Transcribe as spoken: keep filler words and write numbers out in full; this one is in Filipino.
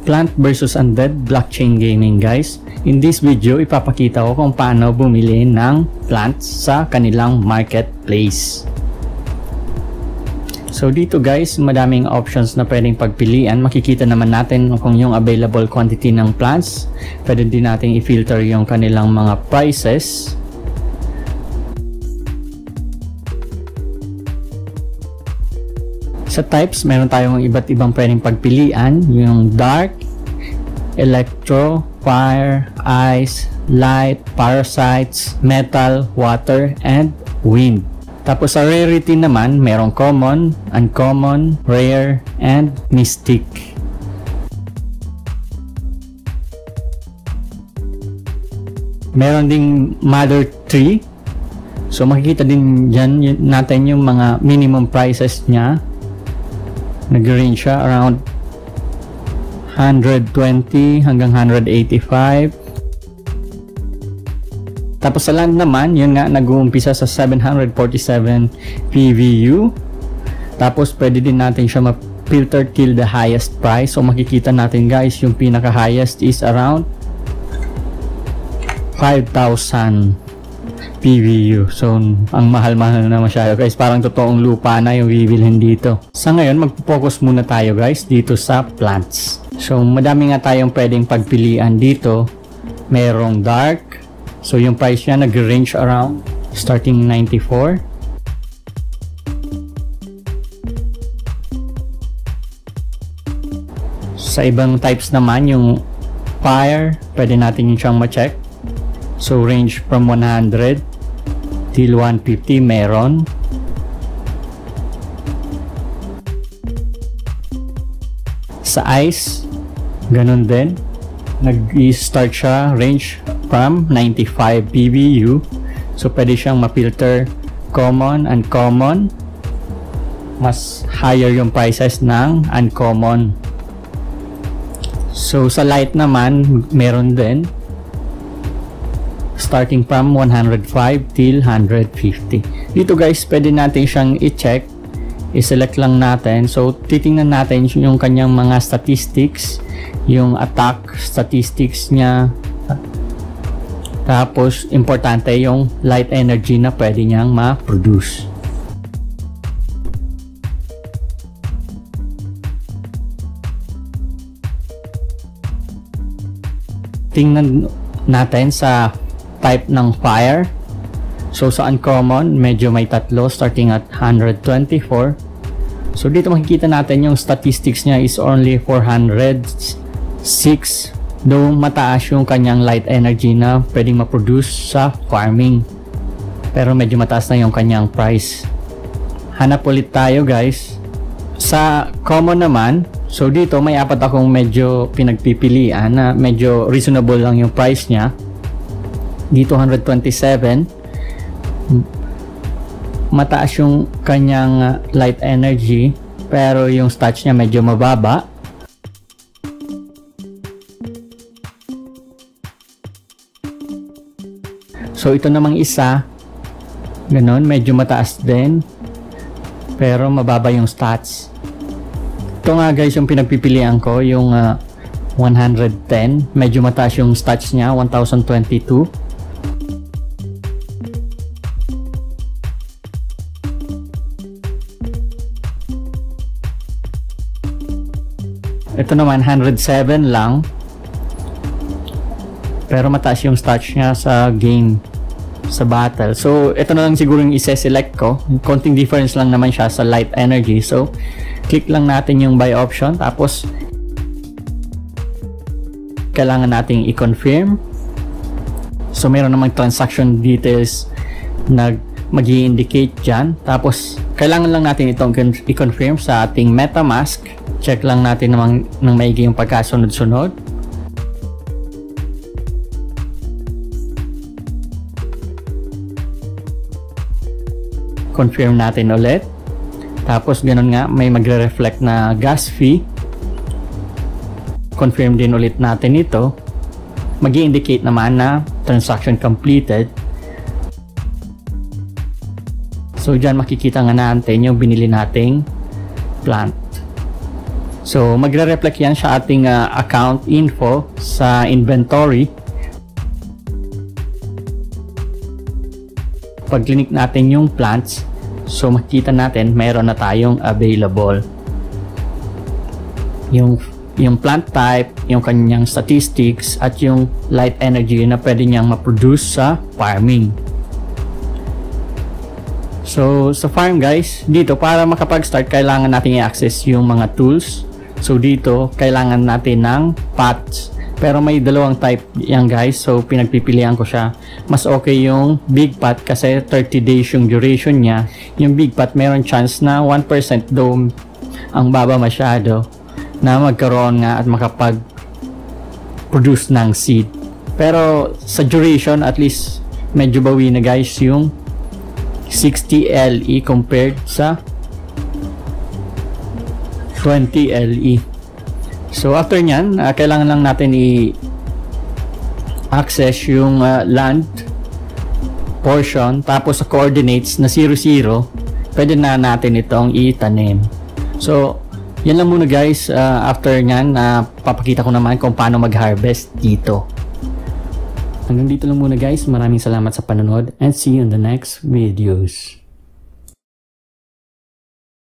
Plant versus Undead Blockchain Gaming guys. In this video, ipapakita ko kung paano bumili ng plants sa kanilang marketplace. So dito guys, madaming options na pwedeng pagpilian. Makikita naman natin kung yung available quantity ng plants. Pwede din natin i-filter yung kanilang mga prices. Sa types, meron tayong iba't ibang pwedeng pagpilian. Yung dark, electro, fire, ice, light, parasites, metal, water, and wind. Tapos sa rarity naman, merong common, uncommon, rare, and mystic. Meron ding mother tree. So makikita din dyan natin yung mga minimum prices niya. Nag-range siya around one hundred twenty hanggang one hundred eighty-five. Tapos sa land naman, yun nga, nag-uumpisa sa seven hundred forty-seven P V U. Tapos pwede din natin siya ma-filter till the highest price. So makikita natin guys, yung pinaka-highest is around five thousand P V U. So ang mahal-mahal na masyado guys, parang totoong lupa na yung bibilhin dito. Sa ngayon, mag-focus muna tayo guys dito sa plants. So madami nga tayong pwedeng pagpilian dito. Merong dark, so yung price niya nag-range around starting ninety-four. Sa ibang types naman, yung fire, pwede natin yung siyang ma-check. So range from one hundred till one fifty meron. Sa ice, ganun din. Nag-start siya range from ninety-five P V U. So pwede siyang ma-filter common, uncommon. Mas higher yung prices ng uncommon. So sa light naman, meron din. Starting from one hundred five till one hundred fifty. Dito guys, pwede natin siyang i-check. I-select lang natin. So titingnan natin yung kanyang mga statistics, yung attack statistics niya. Tapos importante yung light energy na pwede niyang ma-produce. Tingnan natin sa type ng fire. So sa uncommon, medyo may tatlo starting at one hundred twenty-four. So dito makikita natin yung statistics niya is only four hundred six, though mataas yung kanyang light energy na pwedeng ma-produce sa farming. Pero medyo mataas na yung kanyang price. Hanap ulit tayo guys. Sa common naman, so dito may apat akong medyo pinagpipilian na medyo reasonable lang yung price niya. Dito one hundred twenty-seven, mataas yung kanyang light energy pero yung stats niya medyo mababa. So ito namang isa, ganun, medyo mataas din pero mababa yung stats. Ito nga guys yung pinagpipilian ko, yung uh, one hundred ten, medyo mataas yung stats niya, one thousand twenty-two. Ito naman one hundred seven lang, pero mataas yung stats niya sa game, sa battle. So ito na lang siguro yung isa-select ko. Konting difference lang naman siya sa light energy. So click lang natin yung buy option, tapos kailangan nating i-confirm. So meron namang transaction details na mag-i-indicate dyan. Tapos kailangan lang natin itong i-confirm sa ating MetaMask. Check lang natin namang ng maigi yung pagkasunod-sunod. Confirm natin ulit. Tapos ganun nga, may magre-reflect na gas fee. Confirm din ulit natin ito. Mag-i-indicate naman na transaction completed. So dyan makikita nga natin yung binili nating plant. So magre-reflect yan sa ating uh, account info sa inventory. Pag click natin yung plants, so makita natin meron na tayong available. Yung yung plant type, yung kanyang statistics, at yung light energy na pwede niyang ma-produce sa farming. So sa farm guys, dito para makapag-start kailangan natin i-access yung mga tools. So dito kailangan natin ng pots, pero may dalawang type yan guys, so pinagpipilian ko siya. Mas okay yung big pot kasi thirty days yung duration niya. Yung big pot meron chance na one percent daw ang baba masyado na magkaroon nga at makapag produce ng seed, pero sa duration at least medyo bawi na guys yung sixty L E compared sa twenty L E. So after nyan, uh, kailangan lang natin i-access yung uh, land portion, tapos sa coordinates na zero zero pwede na natin itong itanim. So yan lang muna guys. Uh, after nyan, uh, papakita ko naman kung paano mag-harvest dito. Hanggang dito lang muna guys. Maraming salamat sa panonood and see you in the next videos.